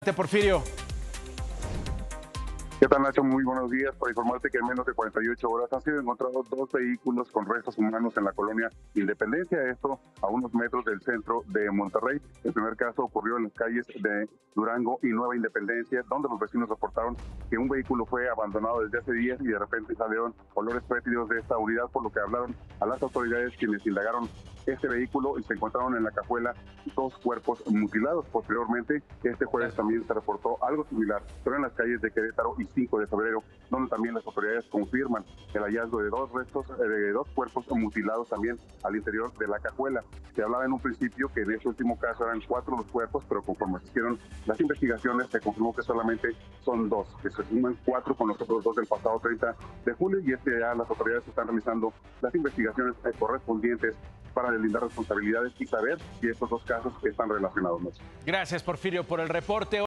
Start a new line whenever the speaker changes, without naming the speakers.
Adelante, Porfirio.
¿Qué tal, Nacho? Muy buenos días. Para informarte que en menos de 48 horas han sido encontrados 2 vehículos con restos humanos en la colonia Independencia, esto a unos metros del centro de Monterrey. El primer caso ocurrió en las calles de Durango y Nueva Independencia, donde los vecinos reportaron que un vehículo fue abandonado desde hace días y de repente salieron olores fétidos de esta unidad, por lo que hablaron a las autoridades, quienes indagaron este vehículo y se encontraron en la cajuela 2 cuerpos mutilados. Posteriormente, este jueves también se reportó algo similar, pero en las calles de Querétaro y 5 de febrero, donde también las autoridades confirman el hallazgo de 2 restos, de 2 cuerpos mutilados también al interior de la cajuela. Se hablaba en un principio que en este último caso eran 4 los cuerpos, pero conforme se hicieron las investigaciones se confirmó que solamente son 2, que se suman 4 con los otros 2 del pasado 30 de julio, y ya las autoridades están realizando las investigaciones correspondientes para deslindar responsabilidades y saber si estos 2 casos están relacionados.
Gracias, Porfirio, por el reporte.